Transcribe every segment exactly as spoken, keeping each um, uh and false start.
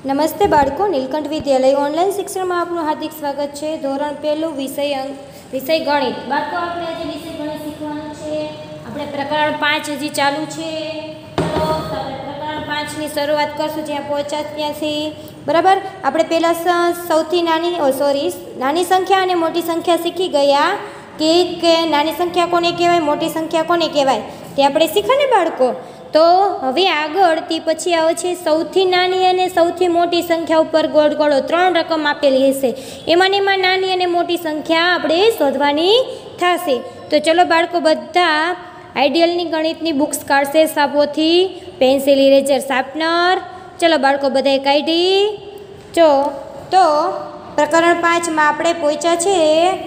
નમસ્તે બાળકો, નીલકંઠ વિદ્યાલય ઓનલાઈન શિક્ષણમાં આપનું હાર્દિક સ્વાગત છે। ધોરણ પહેલું વિષય અંક વિષય ગણિત। બાળકો, આપણે આજે વિષય ગણિત શીખવાનું છે। આપણે પ્રકરણ પાંચ હજી ચાલુ છે। ચલો આપણે પ્રકરણ પાંચની શરૂઆત કરશું, જ્યાં પહોંચ્યા ત્યાંથી। બરાબર, આપણે પહેલાં સૌથી નાની ઓ સોરી નાની સંખ્યા અને મોટી સંખ્યા શીખી ગયા કે કે નાની સંખ્યા કોને કહેવાય, મોટી સંખ્યા કોને કહેવાય, તે આપણે શીખ્યા ને બાળકો। તો હવે આગળ તે પછી આવે છે સૌથી નાની અને સૌથી મોટી સંખ્યા ઉપર ગોળ ગોળો ત્રણ રકમ આપેલી હશે, એમાં ને એમાં નાની અને મોટી સંખ્યા આપણે શોધવાની થશે। તો ચલો બાળકો, બધા આઈડિયલની ગણિતની બુક્સ કાઢશે સાપોથી, પેન્સિલ, ઇરેઝર, શાર્પનર। ચલો બાળકો, બધાએ કાઢી જો। તો પ્રકરણ પાંચમાં આપણે પહોંચ્યા છે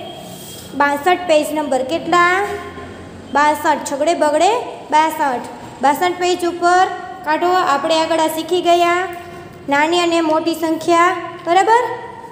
બાસઠ પેજ નંબર કેટલા? બાસઠ, છગડે બગડે બાસઠ બાસઠ પેજ ઉપર કાઢો। આપણે આગળ આ શીખી ગયા નાની અને મોટી સંખ્યા, બરાબર।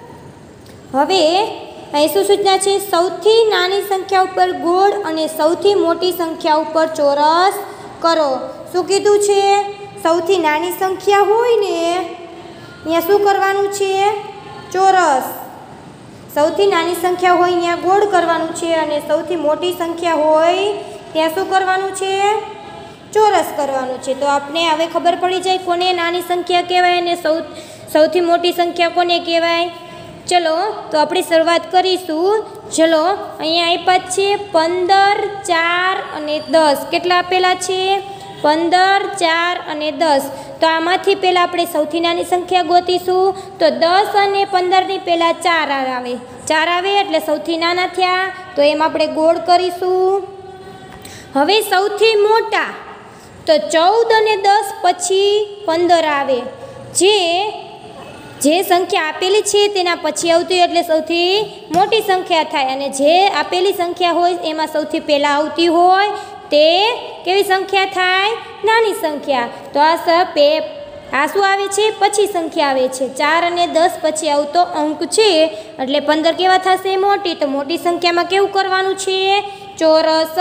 હવે અહીં શું સૂચના છે? સૌથી નાની સંખ્યા ઉપર ગોળ અને સૌથી મોટી સંખ્યા ઉપર ચોરસ કરો। શું કીધું છે? સૌથી નાની સંખ્યા હોય ને અહીંયા શું કરવાનું છે? ચોરસ। સૌથી નાની સંખ્યા હોય અહીંયા ગોળ કરવાનું છે, અને સૌથી મોટી સંખ્યા હોય ત્યાં શું કરવાનું છે? ચોરસ કરવાનું છે। તો આપણે હવે ખબર પડી જાય કોને નાની સંખ્યા કહેવાય અને સૌ સૌથી મોટી સંખ્યા કોને કહેવાય। ચલો તો આપણે શરૂઆત કરીશું। ચલો અહીંયા આપ્યા છે પંદર, ચાર અને દસ। કેટલા આપેલા છે? પંદર, ચાર અને દસ। તો આમાંથી પહેલાં આપણે સૌથી નાની સંખ્યા ગોતીશું। તો દસ અને પંદરની પહેલાં ચાર આવે, ચાર આવે એટલે સૌથી નાના થયા, તો એમ આપણે ગોળ કરીશું। હવે સૌથી મોટા તો ચૌદ અને દસ પછી પંદર આવે, જે જે સંખ્યા આપેલી છે તેના પછી આવતી એટલે સૌથી મોટી સંખ્યા થાય, અને જે આપેલી સંખ્યા હોય એમાં સૌથી પહેલાં આવતી હોય તે કેવી સંખ્યા થાય? નાની સંખ્યા। તો આ સ પે આ શું આવે છે? પછી સંખ્યા આવે છે। ચાર અને દસ પછી આવતો અંક છે એટલે પંદર કેવા થશે? મોટી। તો મોટી સંખ્યામાં કેવું કરવાનું છે? ચોરસ।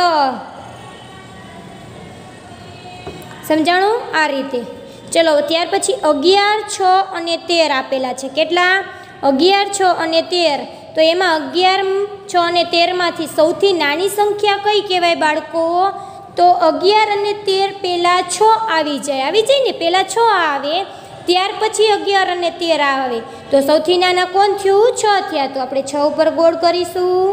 સમજાણું? આ રીતે। ચલો ત્યાર પછી અગિયાર, છ અને તેર આપેલા છે। કેટલા? અગિયાર, છ અને તેર। તો એમાં અગિયાર, છ અને તેરમાંથી સૌથી નાની સંખ્યા કઈ કહેવાય બાળકો? તો અગિયાર અને તેર પહેલાં છ આવી જાય, આવી જાય ને, પહેલાં છ આવે, ત્યાર પછી અગિયાર અને તેર આવે, તો સૌથી નાના કોણ થયું? છ થયા। તો આપણે છ ઉપર ગોળ કરીશું।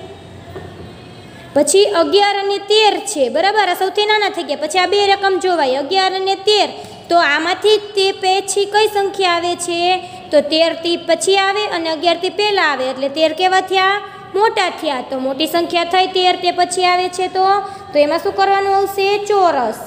પછી અગિયાર અને તેર છે, બરાબર, આ સૌથી નાના થઈ ગયા। પછી આ બે રકમ જોવાય, અગિયાર અને તેર। તો આમાંથી તે પછી કઈ સંખ્યા આવે છે? તો તેર થી પછી આવે અને અગિયાર થી પહેલાં આવે, એટલે તેર કેવા થયા? મોટા થયા। તો મોટી સંખ્યા થઈ તેર, તે પછી આવે છે, તો તો એમાં શું કરવાનું આવશે? ચોરસ।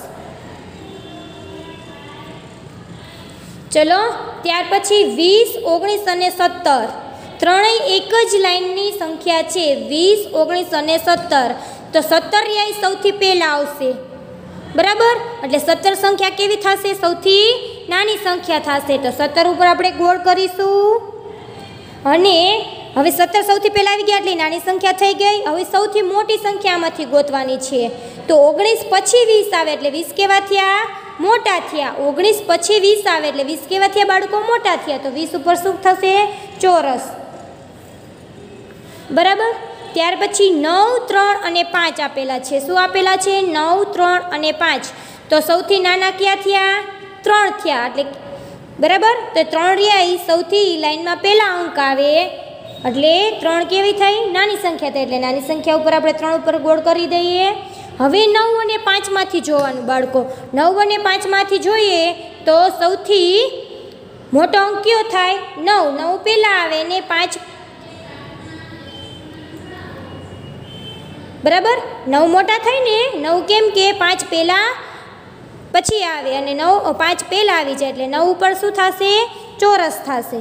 ચલો ત્યાર પછી વીસ, ઓગણીસ અને સત્તર, ત્રણેય એક જ લાઈનની સંખ્યા છે, વીસ, ઓગણીસ અને સત્તર। તો સત્તર યાય સૌથી પહેલાં આવશે, બરાબર, એટલે સત્તર સંખ્યા કેવી થશે? સૌથી નાની સંખ્યા થશે। તો સત્તર ઉપર આપણે ગોળ કરીશું, અને હવે સત્તર સૌથી પહેલાં આવી ગયા એટલે નાની સંખ્યા થઈ ગઈ। હવે સૌથી મોટી સંખ્યામાંથી ગોતવાની છે। તો ઓગણીસ પછી વીસ આવે એટલે વીસ કેવા થયા? મોટા થયા। ઓગણીસ પછી વીસ આવે એટલે વીસ કેવા થયા બાળકો? મોટા થયા। તો વીસ ઉપર શું થશે? ચોરસ, બરાબર। ત્યાર પછી નવ, ત્રણ અને પાંચ આપેલા છે। શું આપેલા છે? નવ, ત્રણ અને પાંચ। તો સૌથી નાના ક્યાં થયા? ત્રણ થયા, એટલે બરાબર, તો ત્રણ રહ્યા એ સૌથી લાઈનમાં પહેલા અંક આવે, એટલે ત્રણ કેવી થઈ? નાની સંખ્યા થઈ, એટલે નાની સંખ્યા ઉપર આપણે ત્રણ ઉપર ગોળ કરી દઈએ। હવે નવ અને પાંચમાંથી જોવાનું બાળકો। નવ અને પાંચમાંથી જોઈએ તો સૌથી મોટો અંક કયો થાય? નવ, નવ પહેલાં આવે ને પાંચ, બરાબર, નવ મોટા થાય ને, નવ કેમ કે પાંચ પહેલાં પછી આવે, અને નવ પાંચ પહેલાં આવી જાય, એટલે નવ ઉપર શું થશે? ચોરસ થશે।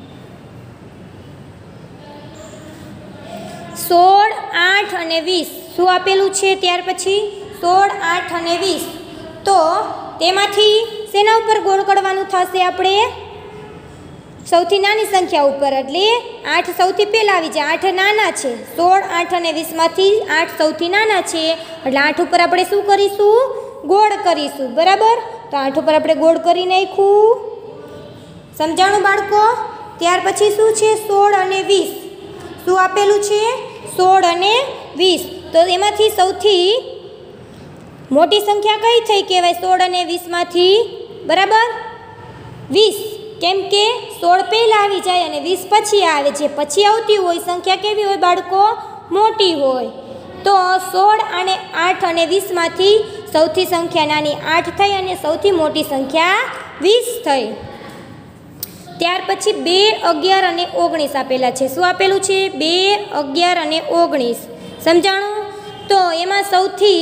સોળ, આઠ અને વીસ શું આપેલું છે? ત્યાર પછી સોળ, આઠ અને વીસ। તો તેમાંથી શેના ઉપર ગોળ કરવાનું થશે આપણે? સૌથી નાની સંખ્યા ઉપર, એટલે આઠ સૌથી પહેલાં આવી જાય, આઠ નાના છે। સોળ, આઠ અને વીસમાંથી આઠ સૌથી નાના છે, એટલે આઠ ઉપર આપણે શું કરીશું? ગોળ કરીશું, બરાબર। તો આઠ ઉપર આપણે ગોળ કરી નાખ્યું। समझाणु बाळको। त्यार पछी शुं छे सोळ अने वीस शुं आपेलुं छे सोळ अने वीस तो एमांथी सौथी मोटी संख्या कई थई कहेवाय सोळ अने वीस मांथी बराबर वीस केम के सोळ पहेला आवी जाय अने वीस पछी आवे जे पछी आवती होय संख्या केवी होय बाळको मोटी होय तो सोळ अने आठ अने वीस मांथी सौथी संख्या नानी आठ थई अने सौथी मोटी संख्या वीस थई। त्यार पछी बे अगियार अने ओगणीस आपेला छे शुं आपेलुं छे बे अगियार अने ओगणीस समझाणु तो एमां सौथी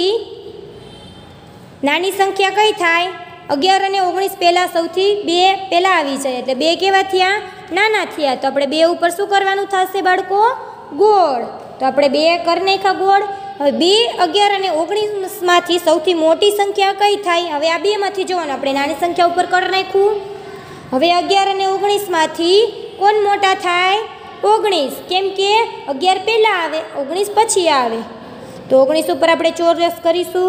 नानी संख्या कई थाय अगियार अने ओगणीस पहेला सौथी बे पहेला आवी जाय एटले बे केवा थया नाना थया तो आपणे बे उपर शुं करवानुं थशे बाळको गोळ तो आपणे बे कर नाख्या गोळ। हवे बे अगियार अने ओगणीस मांथी सौथी मोटी संख्या कई थाय हवे आ बे मांथी जोवानुं आपणे नानी संख्या उपर कर नाख्युं हवे अगियार अने ओगणीस मांथी कोण मोटा थाय ओगणीस केम के अगियार पहेला आवे ओगणीस पछी आवे तो ओगणीस उपर आपणे चौरस करीशुं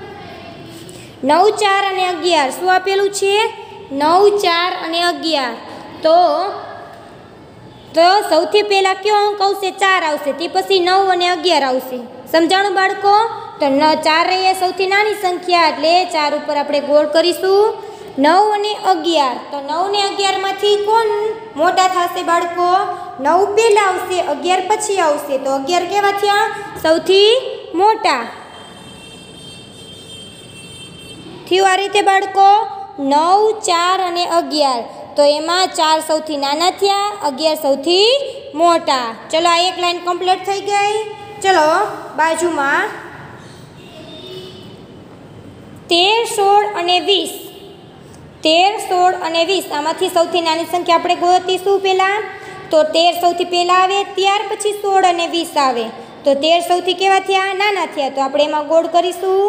नौ चार अने अगियार शुं आपेलुं छे नौ चार अने अगियार तो तो सौथी पहेला क्यो अंक आवशे चार आवशे ते पछी नौ अने अगियार आवशे समझाणुं बाळको। तो न चार ए सौथी नानी संख्या एटले चार उपर आपणे गोळ करीशुं नौ अने अगियार तो नौ ने अगियार मांथी कोण मोटा थशे बाळको नौ पहेला आवशे अगियार पछी आवशे तो अगियार केवा थया सौथी मोटा थयुं आ रीते बाळको नौ चार अने अगियार तो एमां चार सौथी नाना थया अगियार सौथी मोटा। चलो आ एक लाइन कम्प्लीट थई गई। चलो बाजुमां तेर सोळ अने वीस तेर सोळ अने वीस आमांथी सौथी नानी संख्या आपणे गोतीशुं पहेला तो तेर सौथी पहेला आवे त्यार पछी सोळ अने वीस आवे तो तेर सौथी केवा थया नाना थया तो आपणे एमां गोळ करीशुं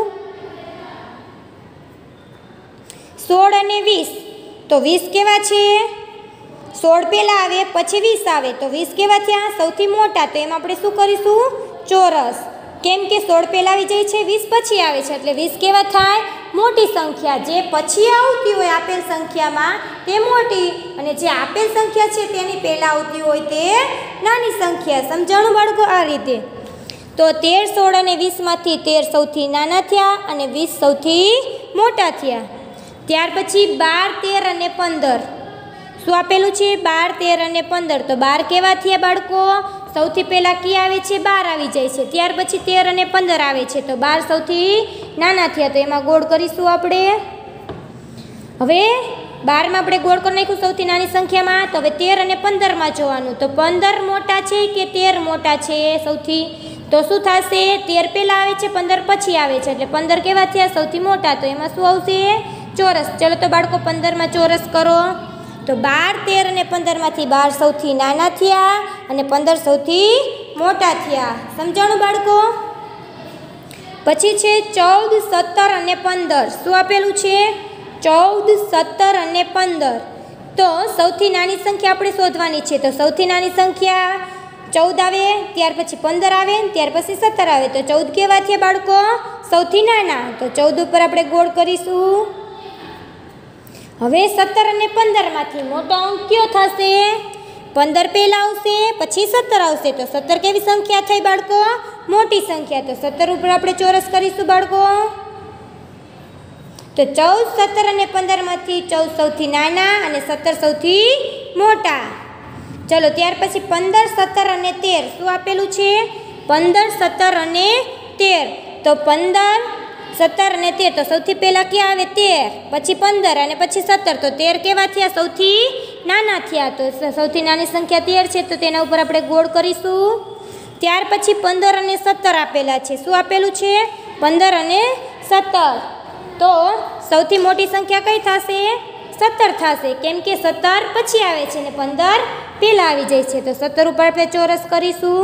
सोळ अने वीस तो वीस केवा छे सोळ पहेला आवे पछी वीस आवे तो वीस केवा थया सौथी मोटा तो एमां आपणे शुं करीशुं चौरस केम के सोळ पहेला आवी जाय छे वीस पछी आवे छे एटले वीस केवा थाय मोटी संख्या जे पछी आवती होय आपेल संख्यामां ते मोटी अने जे आपेल संख्या छे तेनी पहेला आवती होय ते नानी संख्या समझाणुं बाळको आ रीते। तो तेर सोळ अने वीस मांथी तेर सौथी नाना थया अने वीस सौथी मोटा थया। त्यार पछी बार तेर अने पंदर शुं आपेलुं छे बार तेर अने पंदर तो बार केवा थया बाळको सौथी पहेला की आवे छे बार आवी जाय छे त्यार पछी तेर अने पंदर आवे छे तो बार सौथी नाना थया तो एमां गोळ करीशुं आपणे। हवे बार मां आपणे गोळ करी नाख्युं सौथी नानी संख्यामां तो हवे तेर अने पंदर मां जोवानुं तो पंदर मोटा छे के तेर मोटा छे सौथी तो शुं थशे तेर पहेला आवे छे पंदर पछी आवे छे एटले पंदर केवा थया सौथी मोटा तो एमां शुं आवशे चौरस। चलो तो बाळको पंदर मां चौरस करो तो बार तेर अने पंदर मांथी बार सौथी नाना थया अने पंदर सौथी मोटा थया समझाणुं बाळको। पछी छे चौद सत्तर अने पंदर शुं आपेलुं छे चौद सत्तर अने पंदर तो सौथी नानी संख्या आपणे शोधवानी छे तो सौथी नानी संख्या चौद आवे त्यार पछी पंदर आवे त्यार पछी सत्तर आवे तो चौद केवा थया बाळको सौथी नाना तो चौद उपर आपणे गोळ करीशुं। हवे सत्तर अने पंदर मांथी मोटो अंक क्यो थशे पंदर पहेला आवशे पछी सत्तर आवशे तो सत्तर केवी संख्या थई बाळको मोटी संख्या तो सत्तर उपर आपणे चौरस करीशुं बाळको। तो चौद सत्तर अने पंदर मांथी चौद सौथी नाना अने सत्तर सौथी मोटा। चलो त्यार पछी पंदर सत्तर अने तेर शुं आपेलुं छे पंदर सत्तर अने तेर तो पंदर सत्तर अने तेर तो सौथी पहेला क्या आवे तेर पछी पंदर अने पछी सत्तर तो तेर केवा थया सौथी नाना थया तो सौथी नानी संख्या तेर छे तो तेना उपर आपणे गोळ करीशुं। त्यार पछी पंदर अने सत्तर आपेला छे शुं आपेलुं छे पंदर अने सत्तर तो सौथी मोटी संख्या कई थशे सत्तर थशे केम के सत्तर पछी आवे छे ने पंदर पहेला आवी जाय छे तो सत्तर उपर आपणे चौरस करीशुं।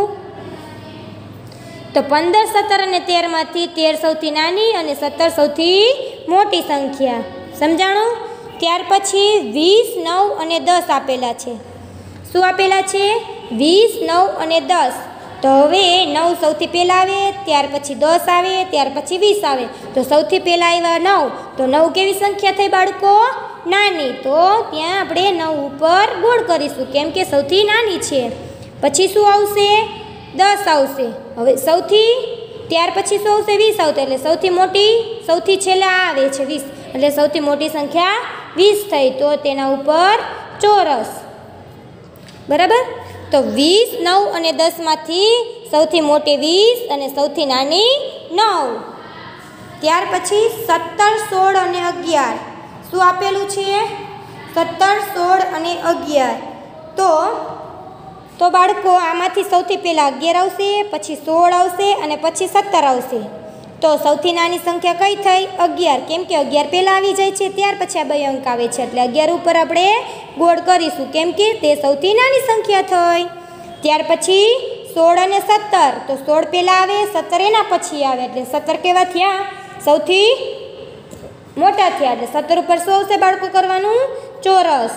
तो पंदर सत्तर अने तेर मांथी तेर सौथी नानी अने सत्तर सौथी मोटी संख्या समझाणुं। त्यार पछी वीस नौ अने दस आपेला छे शुं आपेला छे वीस नौ अने दस तो हवे नौ सौथी पहेला आवे त्यार पछी दस आवे त्यार पछी वीस आवे तो सौथी पहेला आव्या नौ तो नौ केवी संख्या थई बाळको નાની, તો ત્યાં આપણે નવ ઉપર ગોળ કરીશું કેમ કે સૌથી નાની છે. પછી શું આવશે? દસ આવશે. હવે સૌથી ત્યાર પછી શું આવશે? વીસ આવશે. એટલે સૌથી મોટી સૌથી છેલ્લા આવે છે વીસ, એટલે સૌથી મોટી સંખ્યા વીસ થઈ. તો તેના ઉપર ચોરસ. બરાબર. તો વીસ, નવ અને દસમાંથી સૌથી મોટી વીસ અને સૌથી નાની નવ. ત્યાર પછી સત્તર, સોળ અને અગિયાર. શું આપેલું છે? સત્તર, સોળ અને અગિયાર. તો તો બાળકો આમાંથી સૌથી પહેલાં અગિયાર આવશે, પછી સોળ આવશે અને પછી સત્તર આવશે. તો સૌથી નાની સંખ્યા કઈ થઈ? અગિયાર, કેમ કે અગિયાર પહેલાં આવી જાય છે, ત્યાર પછી આ બે અંક આવે છે. એટલે અગિયાર ઉપર આપણે ગોળ કરીશું કેમ કે તે સૌથી નાની સંખ્યા થઈ. ત્યાર પછી સોળ અને સત્તર. તો સોળ પહેલાં આવે, સત્તર એના પછી આવે. એટલે સત્તર કેવા થયા? સૌથી મોટા થયા. એટલે સત્તર ઉપર શું આવશે બાળકો કરવાનું? ચોરસ.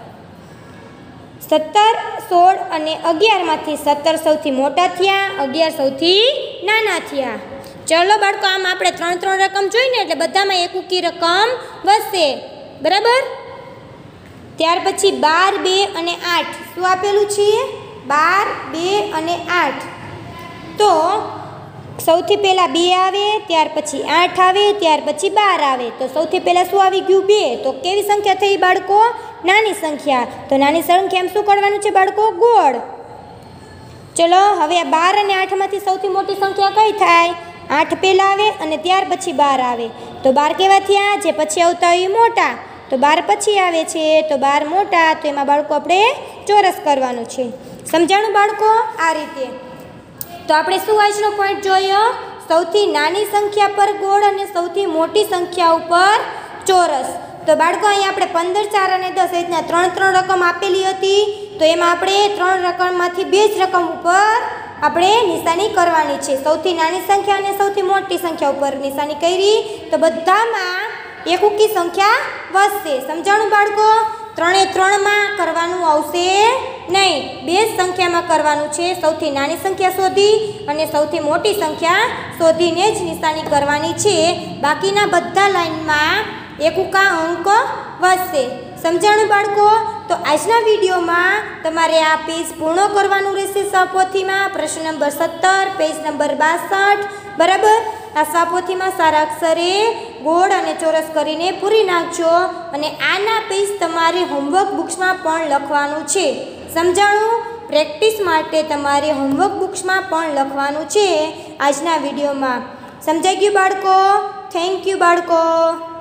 સત્તર, સોળ અને અગિયારમાંથી સત્તર સૌથી મોટા થયા, અગિયાર સૌથી નાના થયા. ચલો બાળકો, આમ આપણે ત્રણ ત્રણ રકમ જોઈને એટલે બધામાં એક ઉકી રકમ વધશે. બરાબર. ત્યાર પછી બાર, બે અને આઠ. શું આપેલું છે? બાર, બે અને આઠ. તો સૌથી પહેલાં બે આવે, ત્યાર પછી આઠ આવે, ત્યાર પછી બાર આવે. તો સૌથી પહેલાં શું આવી ગયું? બે. તો કેવી સંખ્યા થઈ બાળકો? નાની સંખ્યા. તો નાની સંખ્યામાં શું કરવાનું છે બાળકો? ગોળ. ચલો હવે આ બાર અને આઠમાંથી સૌથી મોટી સંખ્યા કઈ થાય? આઠ પહેલાં આવે અને ત્યાર પછી બાર આવે. તો બાર કેવા થયા? જે પછી આવતા હોય એ મોટા. તો બાર પછી આવે છે તો બાર મોટા. તો એમાં બાળકો આપણે ચોરસ કરવાનું છે. સમજાણું બાળકો? આ રીતે. તો આપણે શું આજનો પોઈન્ટ જોયો? સૌથી નાની સંખ્યા પર ગોળ અને સૌથી મોટી સંખ્યા ઉપર ચોરસ. તો બાળકો અહીંયા આપણે પંદર, ચાર અને દસ એ રીતના ત્રણ ત્રણ રકમ આપેલી હતી. તો એમાં આપણે ત્રણ રકમમાંથી બે જ રકમ ઉપર આપણે નિશાની કરવાની છે. સૌથી નાની સંખ્યા અને સૌથી મોટી સંખ્યા ઉપર નિશાની કરી તો બધામાં એક ઉકી સંખ્યા વધશે. સમજાણું બાળકો? ત્રણે ત્રણમાં કરવાનું આવશે નહીં, બે જ સંખ્યામાં કરવાનું છે. સૌથી નાની સંખ્યા શોધી અને સૌથી મોટી સંખ્યા શોધીને જ નિશાની કરવાની છે. બાકીના બધા લાઈનમાં એક ઉકા અંક વધશે. સમજાણું બાળકો? તો આજના વિડીયોમાં તમારે આ પેજ પૂર્ણ કરવાનું રહેશે. સ્વપોથીમાં પ્રશ્ન નંબર સત્તર, પેજ નંબર બાસઠ. બરાબર. આ સ્વપોથીમાં સારા અક્ષરે ગોળ અને ચોરસ કરીને પૂરી નાખજો. અને આના પેજ તમારે હોમવર્ક બુક્સમાં પણ લખવાનું છે. સમજાણું? પ્રેક્ટિસ માટે તમારે હોમવર્ક બુક્સમાં પણ લખવાનું છે આજના વિડીયોમાં. સમજાઈ ગયું બાળકો? થેન્ક યુ બાળકો.